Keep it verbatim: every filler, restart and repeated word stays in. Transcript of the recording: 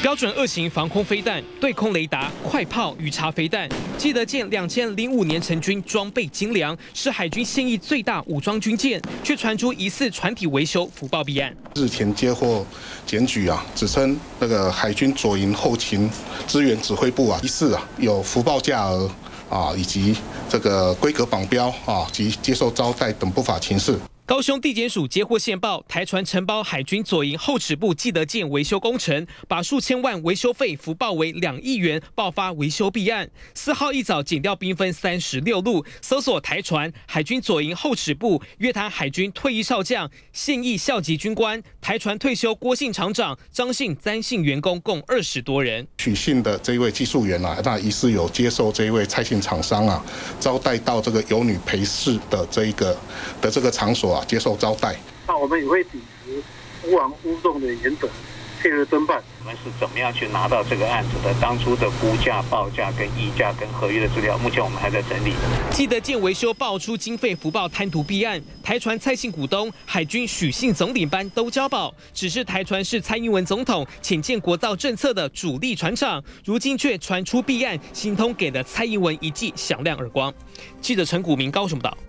标准二型防空飞弹、对空雷达、快炮、鱼叉飞弹。记得舰两千零五年成军，装备精良，是海军现役最大武装军舰，却传出疑似船体维修福报弊案。 日前接获检举啊，指称那个海军左营后勤支援指挥部啊，疑似啊有福报价额啊，以及这个规格绑标啊及接受招待等不法情事。 高雄地检署接获线报，台船承包海军左营后齿部记得舰维修工程，把数千万维修费浮报为两亿元，爆发维修弊案。四号一早检调兵分三十六路，搜索台船、海军左营后齿部、约谈海军退役少将、现役校级军官、台船退休郭姓厂长、张姓、詹姓员工共二十多人。 许姓的这一位技术员啊，那疑似有接受这一位蔡姓厂商啊招待到这个有女陪侍的这一个的这个场所啊。 接受招待， 那我们也会秉持勿枉勿纵的原则，配合侦办。 我们是怎么样去拿到这个案子的？当初的估价、报价、跟议价、跟合约的资料，目前我们还在整理。 记得舰维修爆出经费福报贪图弊案，台船蔡姓股东、海军许姓总领班都交保，只是台船是蔡英文总统浅见国造政策的主力船厂，如今却传出弊案，心通给了蔡英文一记响亮耳光。记者陈谷明高雄报道。